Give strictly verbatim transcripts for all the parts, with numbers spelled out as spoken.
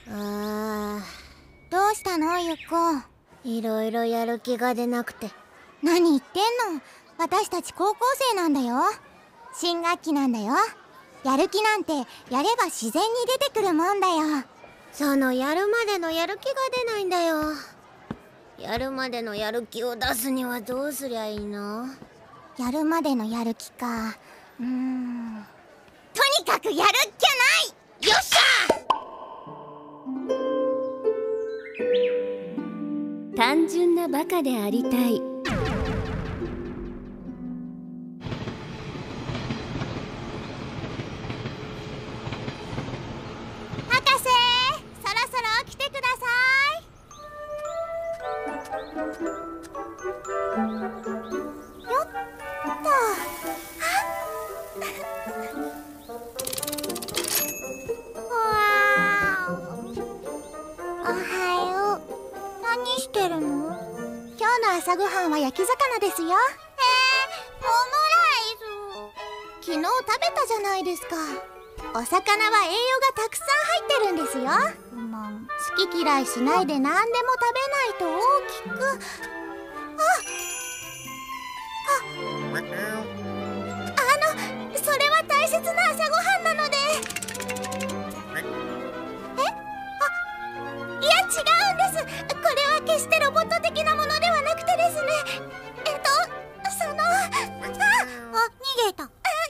あー、どうしたのゆっこ。いろいろやる気が出なくて。何言ってんの。私たち高校生なんだよ。新学期なんだよ。やる気なんてやれば自然に出てくるもんだよ。そのやるまでのやる気が出ないんだよ。やるまでのやる気を出すにはどうすりゃいいの？やるまでのやる気か。うーん、とにかくやるっきゃない。よっしゃ。単純なバカでありたい。 博士、そろそろ起きてください。よっと。おはよう。何してるの？今日の朝ごはんは焼き魚ですよ。へえ、オムライス。昨日食べたじゃないですか。お魚は栄養がたくさん入ってるんですよ。まあ、好き嫌いしないで何でも食べないと大きく。ああの、それは大切な朝ごはんなので。え？あ、いや違うんです。これは決してロボット的なものではなくてですね。えっと、その、あ、あ、逃げた。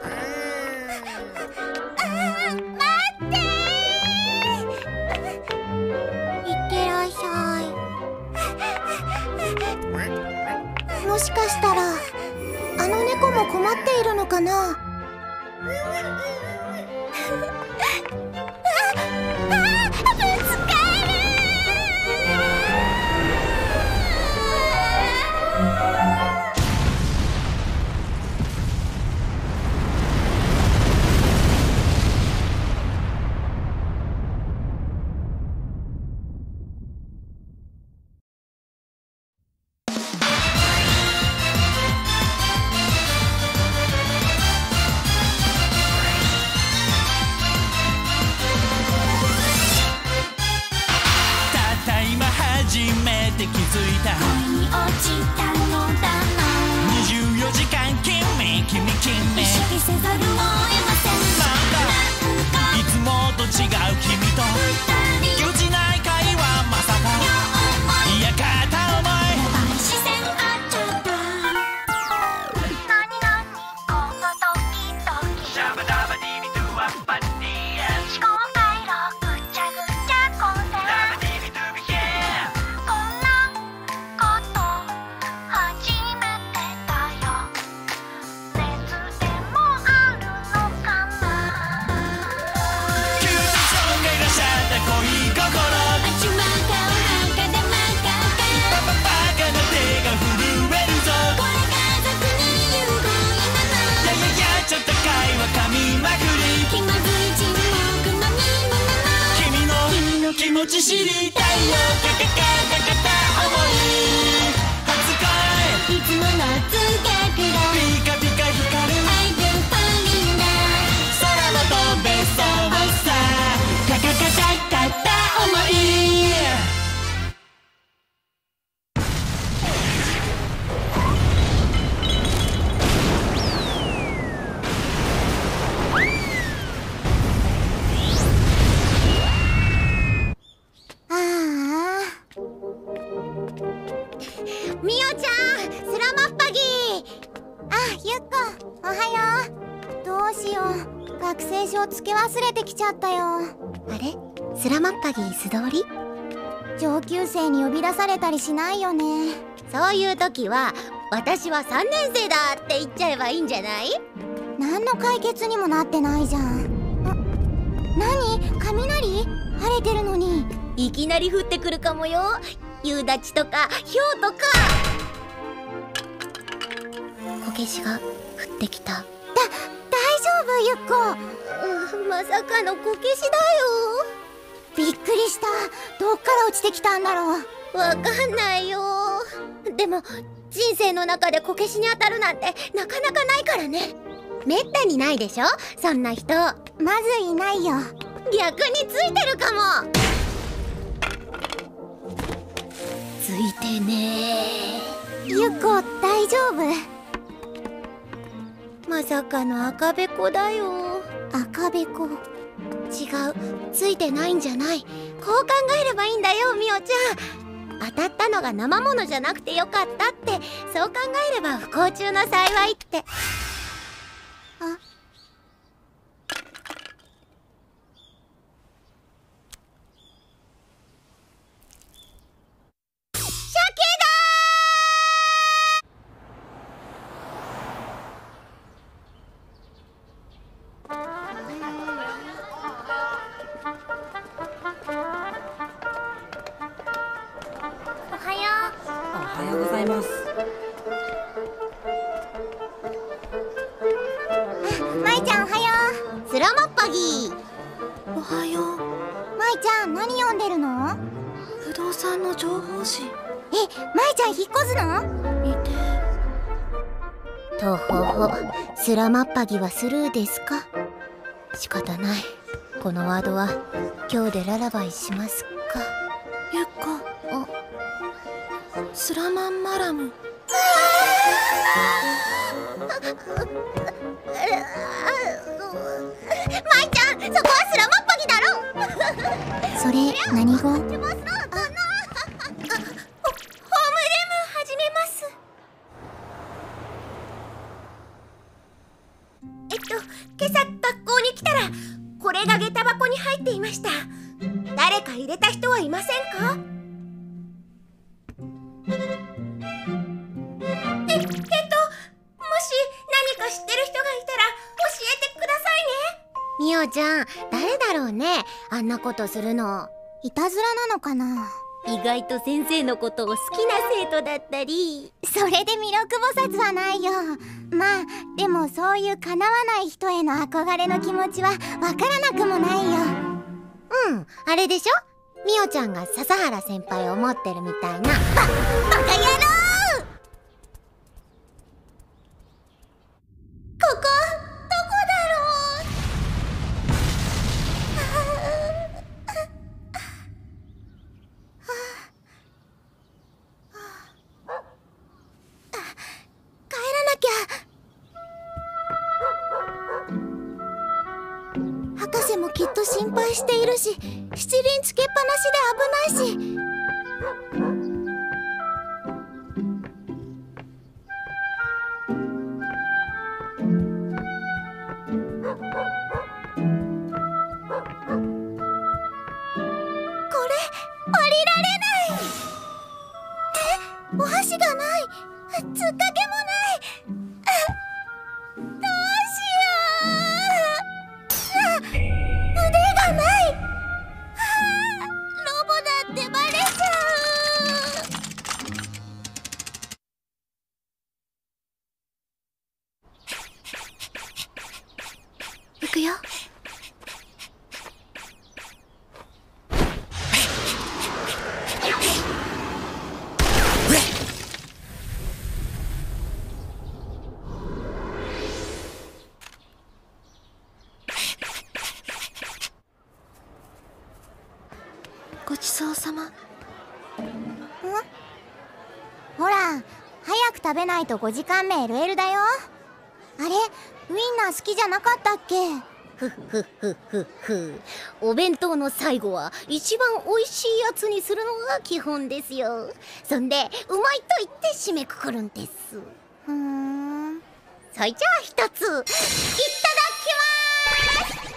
もしかしたらあの猫も困っているのかな。 初めて気づいた。 恋に落ちたのだな。 にじゅうよじかん君君君意識せざるを得ません。 なんだいつもと違う君とぎこちない会話まさかいや片思いやばい視線合っちゃった。何々このドキドキシャバダバディビドゥワッパディエ思考回路ぐちゃぐちゃ混戦。 ダバディビドゥビヘこんなこと初めてだよ。熱でもあるのかな。 急に紹介がしゃった恋心あちまかおはかでまかかパパバカな手が震えるぞ。 これ家族に有効なやややちょっと会話噛みまくり気まずい沈黙のみもの君の気持ち知りたいよ。カカカカカタ思い初恋いつもの通学路ピカピカ光る I do falling down 空も飛べそうさカカカカカタ思い。 ああ、みおちゃん、スラマッパギー。あ、ゆっこ、おはよう。どうしよう、学生証つけ忘れてきちゃったよ。あれ、スラマッパギー素通り？上級生に呼び出されたりしないよね。そういう時は私はさんねん生だって言っちゃえばいいんじゃない？何の解決にもなってないじゃん。あ、何？雷？晴れてるのに。いきなり降ってくるかもよ。夕立とか氷とか。こけしが降ってきた。だ、大丈夫ゆっこ？うん、まさかのこけしだよ。びっくりした。どっから落ちてきたんだろう。わかんないよ。でも人生の中でこけしに当たるなんてなかなかないからね。めったにないでしょ、そんな人。まずいないよ。逆についてるかも。 いてね。 ゆっこ大丈夫？まさかの赤べこだよ。赤べこ。違う、ついてないんじゃない。こう考えればいいんだよ、みおちゃん。当たったのが生ものじゃなくてよかったって、そう考えれば不幸中の幸いって。あ、おはよおはようございます。 う。まいちゃんおはよう。スラマッパギー。 おはよう。 まいちゃん何読んでるの？ 不動産の情報誌。 え、まいちゃん引っ越すの？ 見て。 とほほ、スラマッパギはスルーですか？仕方ない。このワードは今日でララバイしますか。 ゆっこ。スラマンマラム。 まいちゃん、そこはスラマッパギだろ。それ何語？ホームレム始めます。えっと今朝学校に来たらこれが下駄箱に入っていました。誰か入れた人はいませんか？え、えっともし何か知ってる人がいたら教えてくださいね。みおちゃん、誰だろうね、あんなことするの。いたずらなのかな。意外と先生のことを好きな生徒だったり。それで弥勒菩薩はないよ。まあでもそういう叶わない人への憧れの気持ちはわからなくもないよ。うん、あれでしょ、みおちゃんが笹原先輩を持ってるみたいな。バ、バカ野郎！ここどこだろう。帰らなきゃ。博士もきっと心配しているし、七輪つけっぱなしで危ないし。これ降りられない。え、お箸がない。つっかけもない。どうしよう。あ、腕がない。ロボだってバレちゃう。行くよ。 ごちそうさま。 ほら、早く食べないとごじかんめ エルエル だよ。あれ、ウインナー好きじゃなかったっけ？ふっふっふっふっふ。お弁当の最後は一番おいしいやつにするのが基本ですよ。そんで、うまいと言って締めくくるんです。ふーん。そいじゃあ一つ、いただきまーす。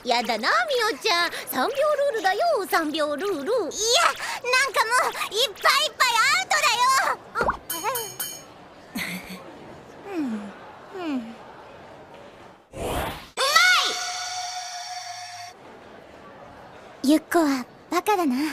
やだな、みおちゃん。さんびょうルールだよ、さんびょうルール。いや、なんかもういっぱいいっぱいアウトだよ。うんうん。 ゆっこはバカだな。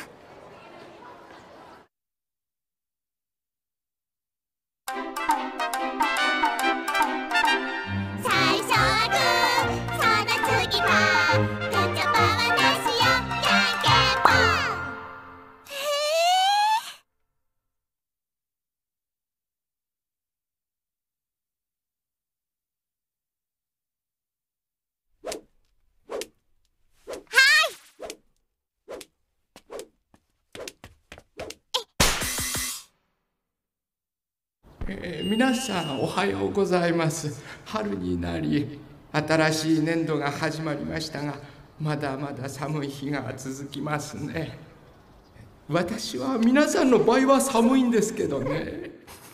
最初はグー、その次はグーチョパはなしよ、じゃんけんぽん。へえー、皆さんおはようございます。春になり新しい年度が始まりましたが、まだまだ寒い日が続きますね。私は皆さんの場合は寒いんですけどね。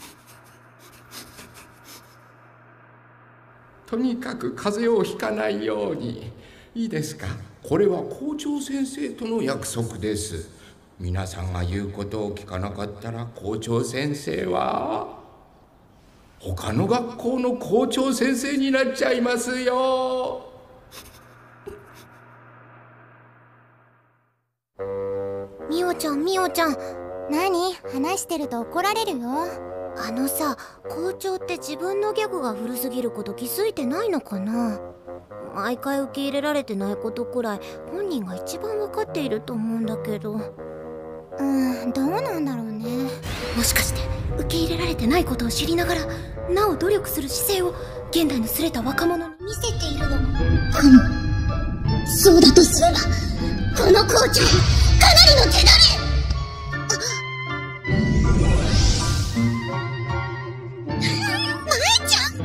とにかく風邪をひかないように。いいですか、これは校長先生との約束です。皆さんが言うことを聞かなかったら校長先生は他の学校の校長先生になっちゃいますよ。 みおちゃん、みおちゃん、何話してると怒られるよ。あのさ、校長って自分のギャグが古すぎること気づいてないのかな。毎回受け入れられてないことくらい本人が一番分かっていると思うんだけど。うーん、どうなんだろうね。もしかして受け入れられてないことを知りながらなお努力する姿勢を現代のすれた若者に見せているのかも。そうだとすればこの校長かなりの手だれ。舞ちゃん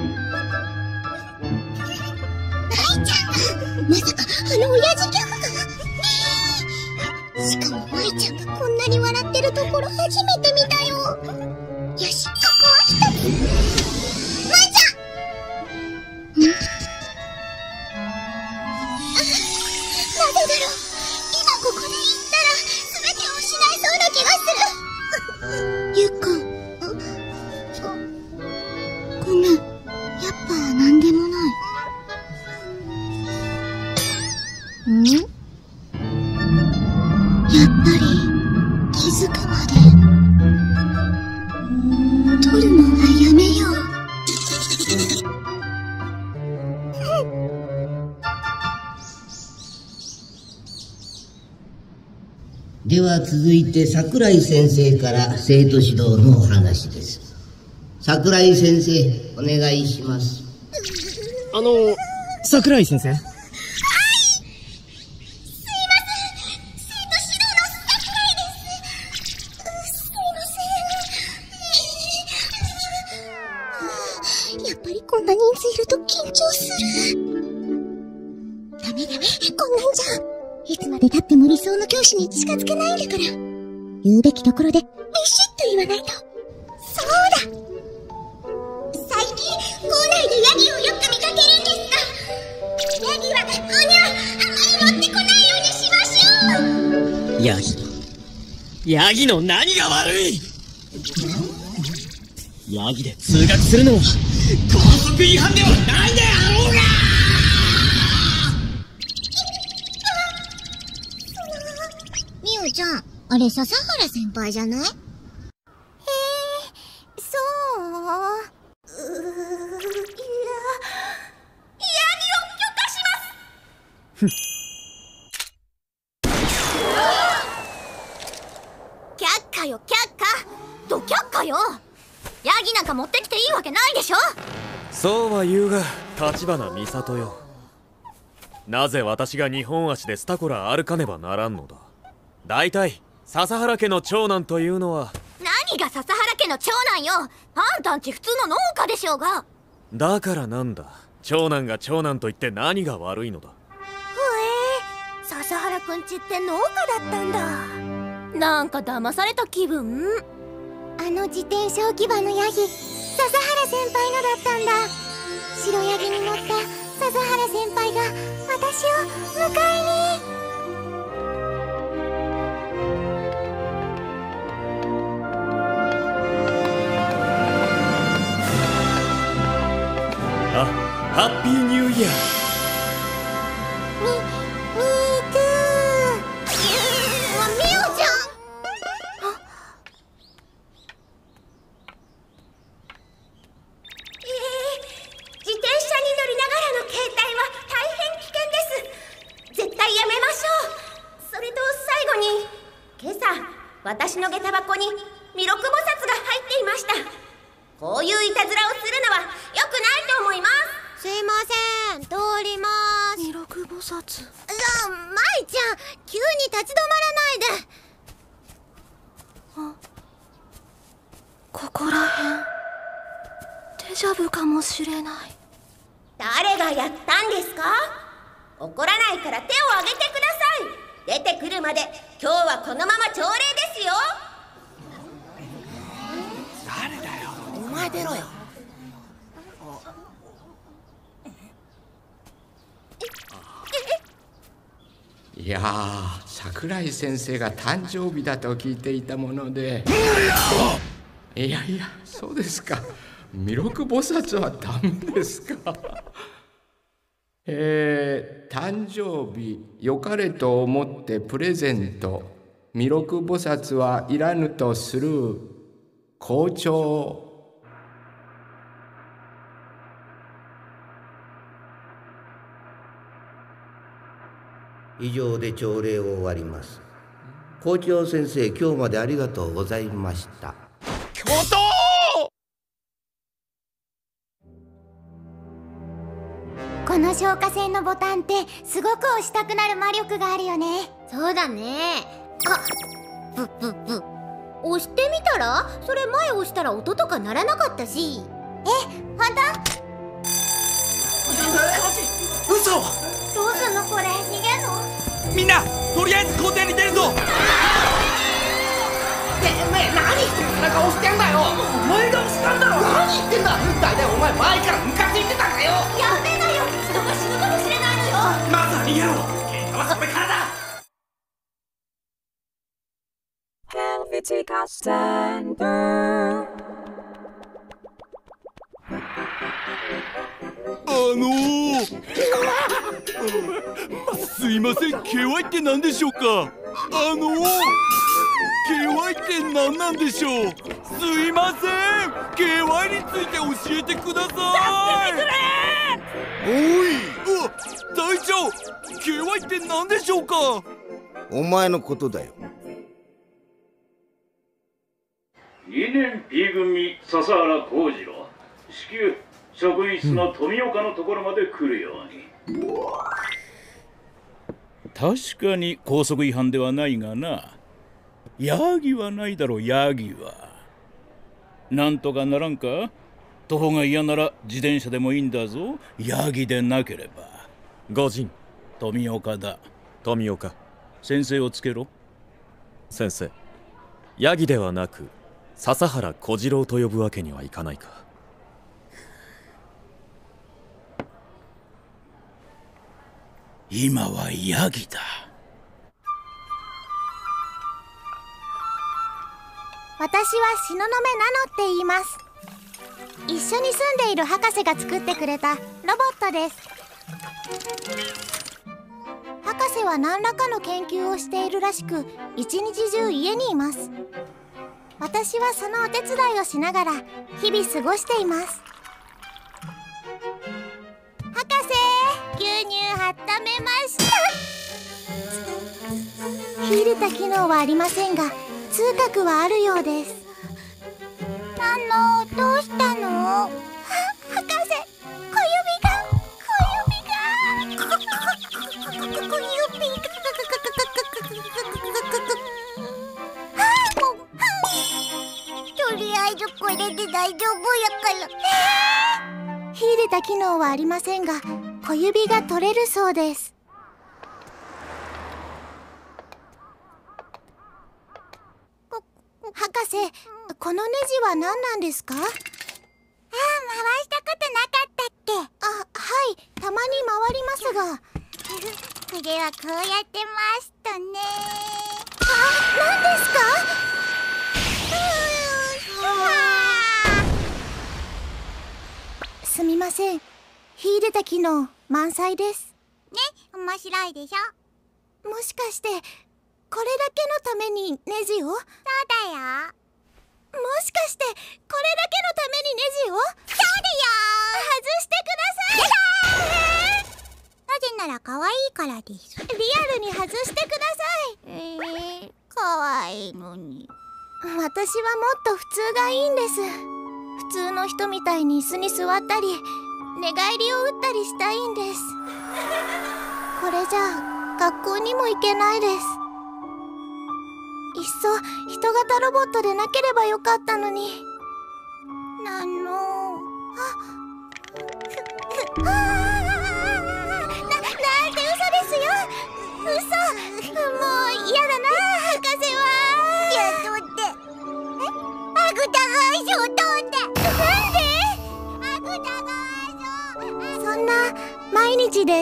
舞ちゃん、まさかあの親父ギャグが。しかも舞ちゃんがこんなに笑ってるところ初めて見たよ。よし、ここは一つ。舞ちゃん、んなぜだろう、今ここで言ったら全てを失いそうな気がする。ゆっこ、ごめん、やっぱなんでもない。ん？やっぱり気づくまで取るのはやめよう。 では続いて桜井先生から生徒指導のお話です。桜井先生、お願いします。 あの桜井先生、 やっぱりこんな人数いると緊張する。ダメダメ、こんなんじゃいつまで経っても理想の教師に近づけないんだから、言うべきところでビシッと言わないと。そうだ、最近校内でヤギをよく見かけるんですが、ヤギはおにゃあまり持ってこないようにしましょう。 ヤギヤギの何が悪い。ヤギで通学するのは校則違反ではないであろうが。 みおちゃん、あれ笹原先輩じゃない？へえ、そう？うー、いや、ヤギを許可します。 却下よ、却下。ど却下よ。ヤギなんか持ってきていいわけないでしょ。 そうは言うが、立花美里よ。なぜ私が日本足でスタコラ歩かねばならんのだ。大体笹原家の長男というのは。 何が笹原家の長男よ。あんたんち普通の農家でしょうが。 だからなんだ、長男が長男と言って何が悪いのだ。 ふえ、笹原くんちって農家だったんだ。なんか騙された気分。 あの自転車置き場のヤギ、笹原先輩のだったんだ。白ヤギに乗った笹原先輩が私を迎えハッピーニューイヤー。 み、みーくー。みおちゃん。 自転車に乗りながらの携帯は大変危険です。絶対やめましょう。それと最後に、今朝私の下駄箱に弥勒菩薩が入っていました。こういういたずらをするのは良くないと思います。 すいません、通ります。 弥勒菩薩。 いや、舞ちゃん、急に立ち止まらないで。 あ、ここらへんデジャブかもしれない。 誰がやったんですか？怒らないから手を挙げてください。出てくるまで今日はこのまま朝礼ですよ。 誰だよ。 お前出ろよ。 いやー、桜井先生が誕生日だと聞いていたもので。いやいや、そうですか。弥勒菩薩はダメですか。えー、誕生日よかれと思ってプレゼント。弥勒菩薩はいらぬとする校長。 以上で朝礼を終わります。校長先生、今日までありがとうございました。 教頭！ この消火栓のボタンってすごく押したくなる魔力があるよね。そうだね。あ、ブッブッブ。押してみたら？それ前押したら音とか鳴らなかったし。え、ほんと？ 嘘！ どうすんのこれ？逃げんの？ みんな、とりあえず校庭に出るぞ。 てめえ何して背中押してんだよ。お前が押したんだろ。何言ってんだ。だいたいお前前からムカついてたんだよ。 やめなよ。人が死ぬかもしれないのよ。 まずは逃げろ。喧嘩はそれからだ。 Helvetica Center。 あのー、すいません、ケーワイ って何でしょうか。あのー、ケーワイ って何なんでしょう。すいません、ケーワイ について教えてください。助けてくれ。おい、うわ、隊長、ケーワイ って何でしょうか。 お前のことだよ。 にねん P 組笹原幸次郎、至急職員室の富岡のところまで来るように。 確かに高速違反ではないがな。ヤギはないだろう。ヤギはなんとかならんか。徒歩が嫌なら自転車でもいいんだぞ。ヤギでなければ。 御仁、 富岡だ。 富岡。 先生をつけろ。 先生、ヤギではなく笹原小次郎と呼ぶわけにはいかないか。 今はヤギだ。 私は東雲ナノって言います。一緒に住んでいる博士が作ってくれたロボットです。博士は何らかの研究をしているらしく、一日中家にいます。私はそのお手伝いをしながら日々過ごしています。博士、牛乳温めました。秀でた機能はありませんが、痛覚はあるようです。ナノ、どうしたの？は、博士、小指が、小指が、小指が。とりあえずこれで大丈夫やから。秀でた機能はありませんが、小指が取れるそうです。博士、このネジは何なんですか？ああ、回したことなかったっけ？あ、はい、たまに回りますが。これはこうやって回すとね。あ、何ですか？すみません。 秀でた機能満載です。 ね、面白いでしょ。 もしかしてこれだけのためにネジを？ そうだよ。 もしかしてこれだけのためにネジを？ そうだよ。 外してください。 なぜなら可愛いからです。 リアルに外してください。 えー、可愛いのに。 私はもっと普通がいいんです。普通の人みたいに椅子に座ったり寝返りを打ったりしたいんです。これじゃ学校にも行けないです。いっそ人型ロボットでなければよかったのに。 なのああな、なんて嘘ですよ。嘘。もう嫌だな博士は。 いや、どうってえアグタガーショーどうってなんでアグタガーショーそんな毎日です。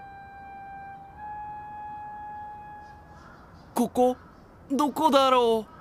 ここどこだろ